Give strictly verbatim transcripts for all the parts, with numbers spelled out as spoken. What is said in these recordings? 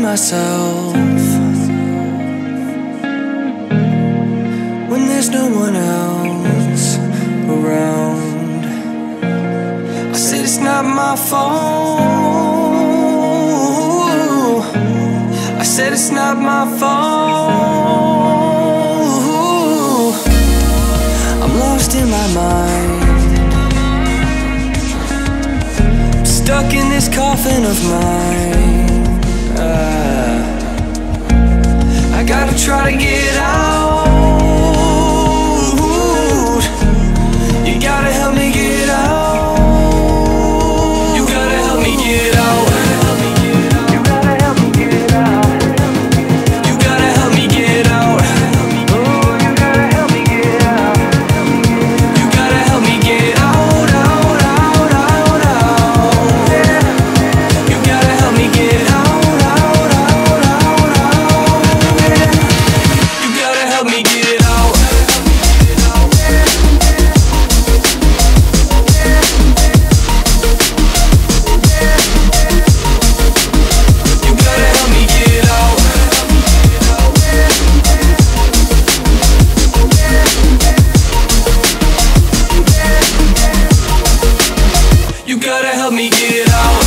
myself when there's no one else around. I said it's not my fault. I said it's not my fault. I'm lost in my mind, stuck in this coffin of mine. uh, I gotta try to get out. You gotta help me get out. You gotta help me get out. You gotta help me get out. You gotta help me get out. Oh, you gotta help me get out. You gotta help me get out, out, out, out, out. You gotta help me get out, out, out, out, out. You gotta help me get out. You gotta help me get out.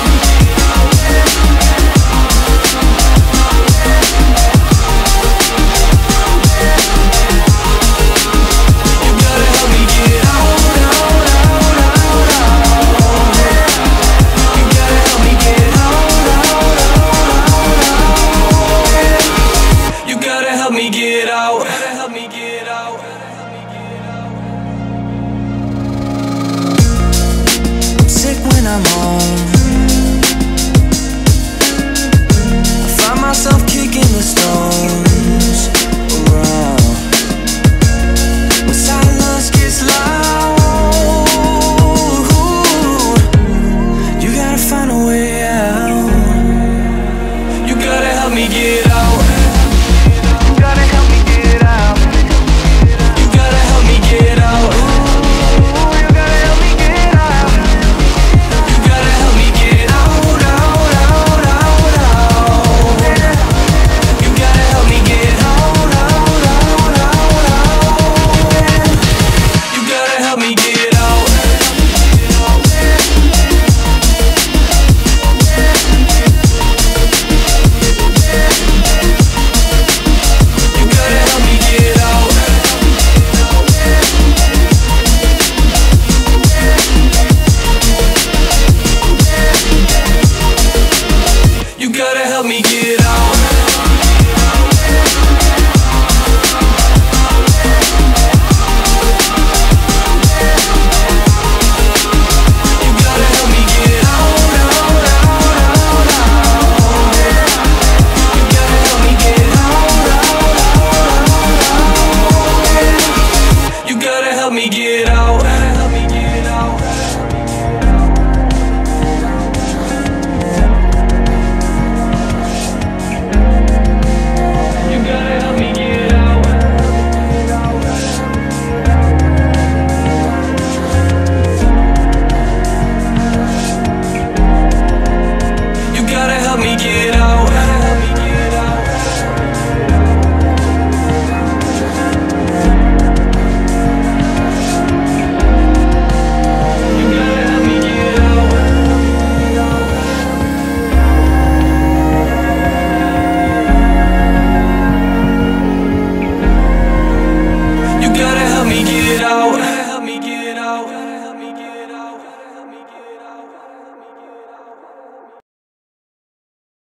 You gotta help me get out, out, out, out, out. You gotta help me get out, out, out, out. You gotta help me get out. Gotta help me get out. Sick when I'm home, I find myself kicking the stones around. When silence gets loud, you gotta find a way out. You gotta help me get out. You gotta help me get out. You gotta help me get out. You gotta help me get out. You gotta help me get out, out, out, out, out. You gotta help me get out, out, out, out, out. You gotta help me get out.